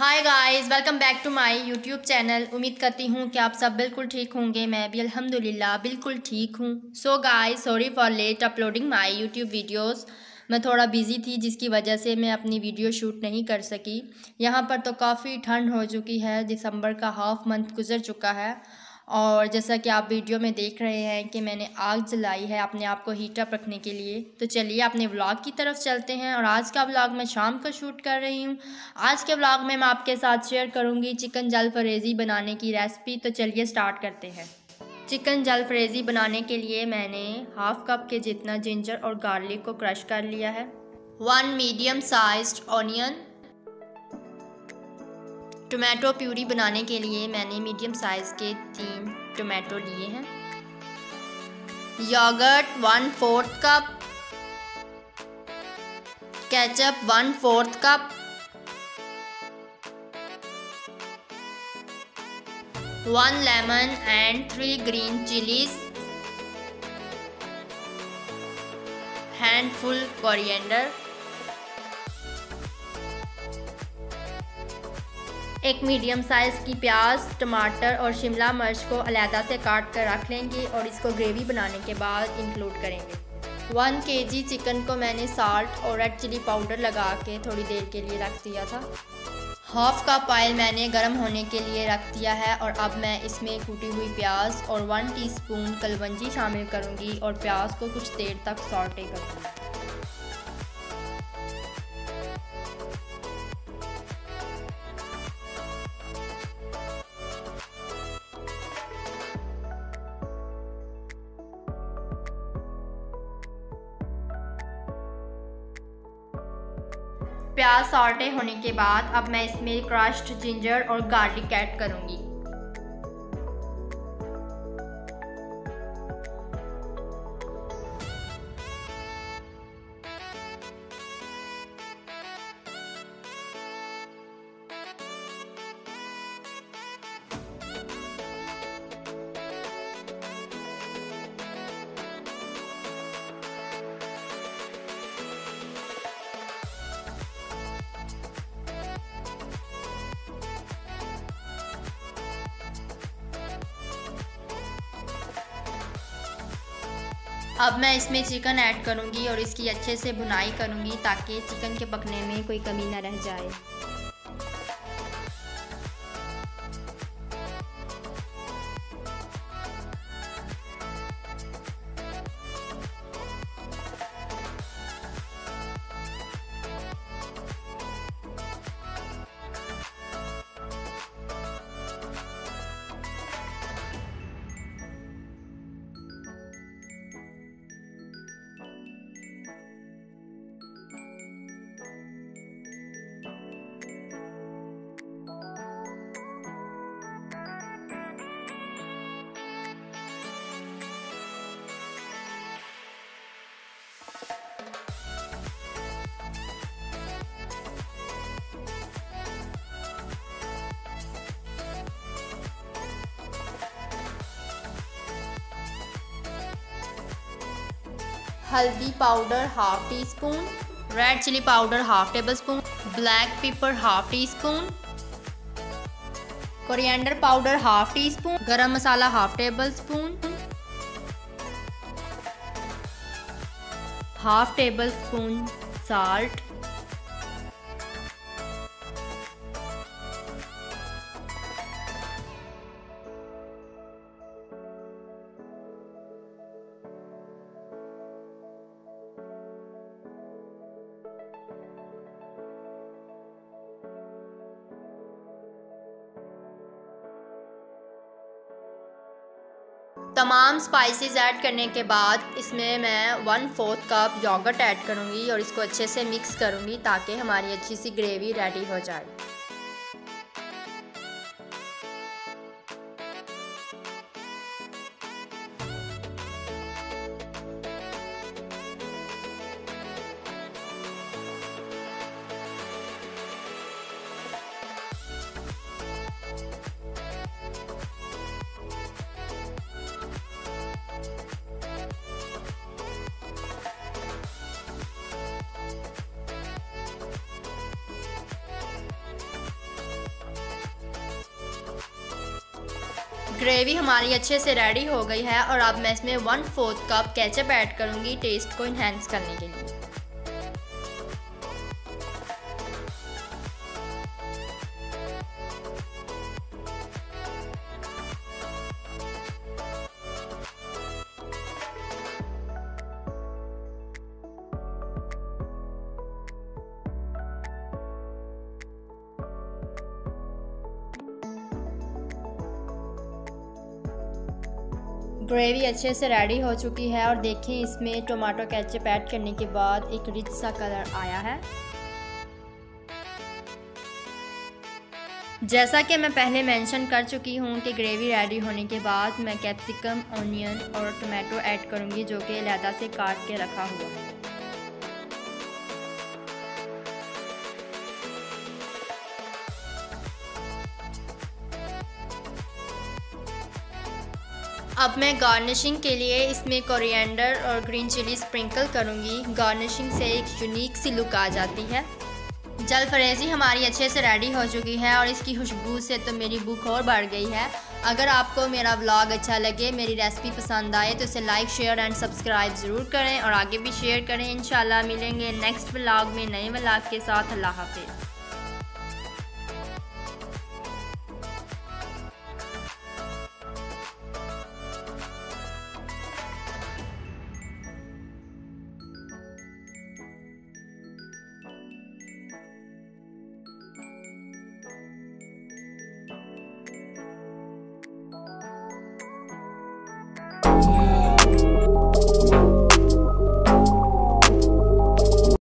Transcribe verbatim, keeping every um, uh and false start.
Hi guys, welcome back to my YouTube channel. उम्मीद करती हूँ कि आप सब बिल्कुल ठीक होंगे। मैं भी अल्हम्दुलिल्लाह बिल्कुल ठीक हूँ। So guys, sorry for late uploading my YouTube videos. मैं थोड़ा बिजी थी जिसकी वजह से मैं अपनी वीडियो शूट नहीं कर सकी। यहाँ पर तो काफ़ी ठंड हो चुकी है। दिसंबर का हाफ मंथ गुजर चुका है और जैसा कि आप वीडियो में देख रहे हैं कि मैंने आग जलाई है अपने आप को हीट अप रखने के लिए। तो चलिए अपने व्लॉग की तरफ चलते हैं। और आज का व्लॉग मैं शाम को शूट कर रही हूँ। आज के व्लॉग में मैं आपके साथ शेयर करूँगी चिकन जलफरेज़ी बनाने की रेसिपी। तो चलिए स्टार्ट करते हैं। चिकन जलफरेज़ी बनाने के लिए मैंने हाफ कप के जितना जिंजर और गार्लिक को क्रश कर लिया है। One medium sized onion. Tomato puree बनाने के लिए मैंने मीडियम साइज़ के तीन टोमेटो लिए हैं। Yogurt one fourth cup. Ketchup one fourth cup. One lemon and three green chillies. Handful coriander. एक मीडियम साइज़ की प्याज, टमाटर और शिमला मिर्च को अलहदा से काट कर रख लेंगे और इसको ग्रेवी बनाने के बाद इंक्लूड करेंगे। वन केजी चिकन को मैंने साल्ट और रेड चिली पाउडर लगा के थोड़ी देर के लिए रख दिया था। हाफ कप ऑयल मैंने गर्म होने के लिए रख दिया है और अब मैं इसमें कूटी हुई प्याज और वन टीस्पून कलवंजी शामिल करूँगी और प्याज को कुछ देर तक सॉटे करूँगी। प्याज सॉटे होने के बाद अब मैं इसमें क्रश्ड जिंजर और गार्लिक ऐड करूंगी। अब मैं इसमें चिकन ऐड करूंगी और इसकी अच्छे से भुनाई करूंगी ताकि चिकन के पकने में कोई कमी ना रह जाए। हल्दी powder half teaspoon, red chilli powder half tablespoon, black pepper half teaspoon, coriander powder half teaspoon, garam masala half tablespoon, half tablespoon salt, तमाम स्पाइसेस ऐड करने के बाद इसमें मैं one fourth cup yogurt add करूँगी और इसको अच्छे से मिक्स करूँगी ताकि हमारी अच्छी सी ग्रेवी रेडी हो जाए। ग्रेवी हमारी अच्छे से रेडी हो गई है और अब मैं इसमें one fourth cup ketchup add करूँगी टेस्ट को इन्हेंस करने के लिए। ग्रेवी अच्छे से रेडी हो चुकी है और देखें इसमें टोमेटो केचप ऐड करने के बाद एक रिच सा कलर आया है। जैसा कि मैं पहले मेंशन कर चुकी हूँ कि ग्रेवी रेडी होने के बाद मैं कैप्सिकम, ऑनियन और टोमेटो ऐड करूँगी जो कि अलहदा से काट के रखा हुआ है। अब मैं गार्निशिंग के लिए इसमें कोरिएंडर और ग्रीन चिली स्प्रिंकल करूँगी। गार्निशिंग से एक यूनिक सी लुक आ जाती है। जलफरेज़ी हमारी अच्छे से रेडी हो चुकी है और इसकी खुशबू से तो मेरी भूख और बढ़ गई है। अगर आपको मेरा व्लॉग अच्छा लगे, मेरी रेसिपी पसंद आए तो इसे लाइक, शेयर एंड सब्सक्राइब ज़रूर करें और आगे भी शेयर करें। इंशाल्लाह मिलेंगे नेक्स्ट व्लॉग में नए व्लॉग के साथ। अल्लाह हाफ़िज़।